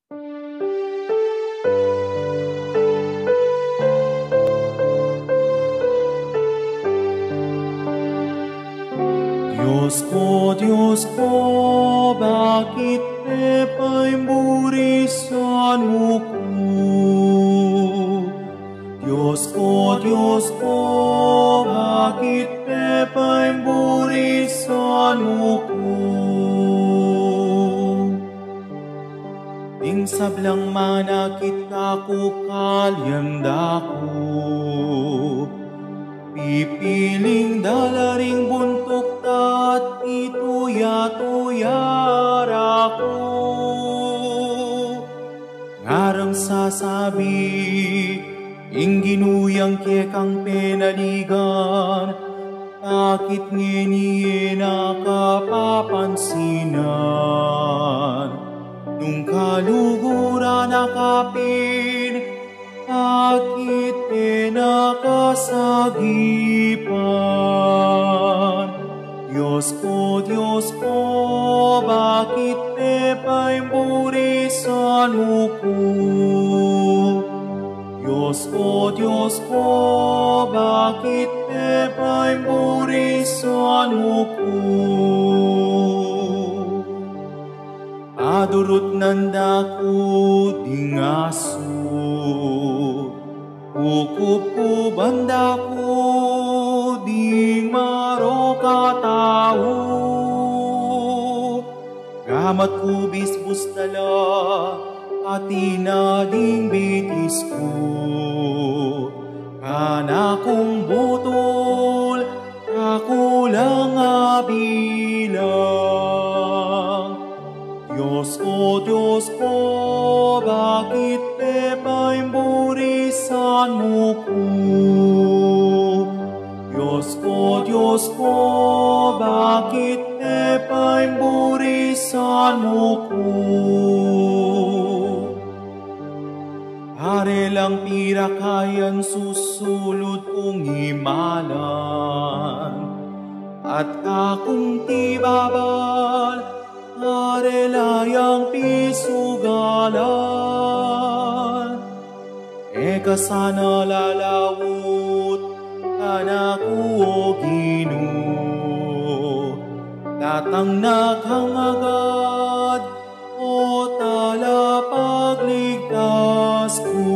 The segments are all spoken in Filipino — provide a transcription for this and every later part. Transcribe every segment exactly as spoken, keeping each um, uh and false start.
Diyos ko, Diyos ko, bakit pepa'y burisan mo ko? Diyos ko, Diyos ko, bakit pepa'y burisan mo ko? Ting sablang manakit ako kalyanda ko, pipiling dalaring buntok at ituya-tuyara ko. Ngarang sasabi, ing ginuyang kekang penaligan, bakit ngeniye nakapapansinan? Nung kaluguran nakapin, bakit pinakasagipan? Diyos ko, Diyos ko, bakit pepa'y burisan mo ko? Diyos ko, Diyos ko, bakit pepa'y burisan mo ko? Adurot nanda ko ding aso, ukup ko banda ko ding maro katao. Gamat ko bisbus tala, pati na ding bitis ko. Kana kong butol, ako lang abilang. Diyos ko, Diyos ko, bakit pepa'y burisan mo ko? Diyos ko, Diyos ko, bakit pepa'y burisan mo ko? Pare lang pirakayan susulod kong himalan, at kakong tibabal, arelayang pisugalan. Eka sana lalawot kana ko o Ginoo, datang naghangagad o tala pagligtas ko.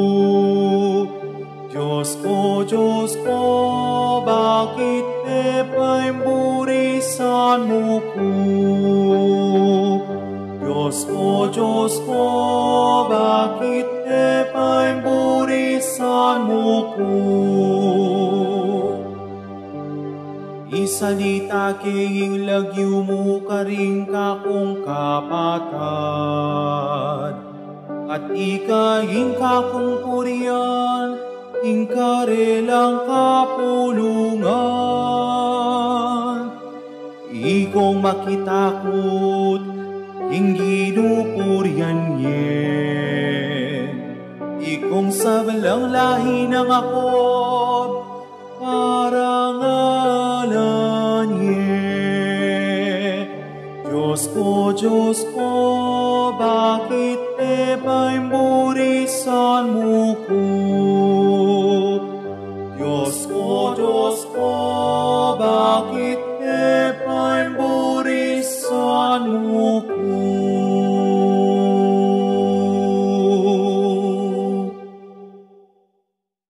Diyos ko, Diyos ko, bakit pepa'y burisan mo ko? Diyos ko, Diyos ko, bakit pepa'y burisan mo ko? Isalita kaying lagyo mo karing kakong kapatad, at ikaying kakong purian, ingkarelang kapulungan. Ikong makitakot, ing ginupurian yen. Ikong sabalang lahi ng akob, parangalan yen. Diyos ko, Diyos ko, bakit